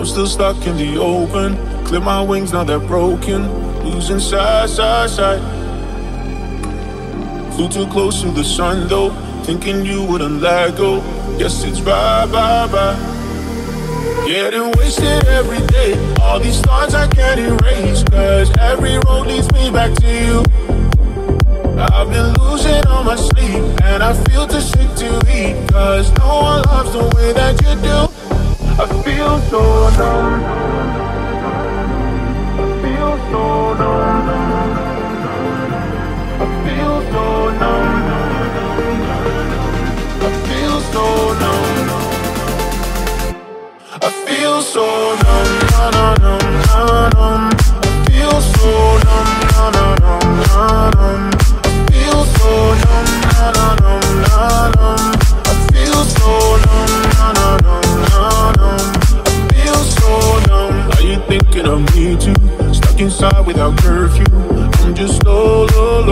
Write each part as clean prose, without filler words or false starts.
I'm still stuck in the open. Clip my wings, now they're broken. Losing sight. Flew too close to the sun though, thinking you wouldn't let go. Guess it's bye. Getting wasted every day. All these thoughts I can't erase, cause every road leads me back to you. I've been losing all my sleep, and I feel too sick to eat, cause no one loves the way that you do. I feel so numb. I feel so numb. I feel so numb. I feel so numb. I feel so numb, numb. I feel so numb, numb. I feel so numb, numb. I feel so numb, numb. I feel so numb. Are you thinking of me too? Stuck inside without curfew. I'm just low.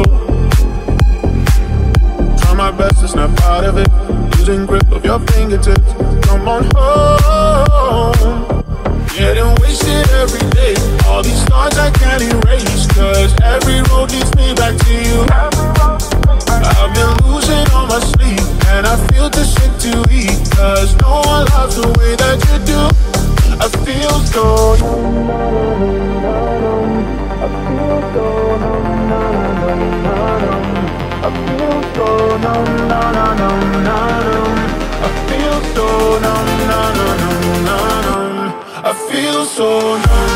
Try my best to snap out of it, losing grip of your fingertips. Come on home. Getting wasted every day. All these thoughts I can't erase, cause every road leads me back to you. I've been losing all my sleep, and I feel too sick to eat, cause no one loves the way that you do. I feel so numb. I feel so numb. I feel so numb. I feel so numb. I feel so numb.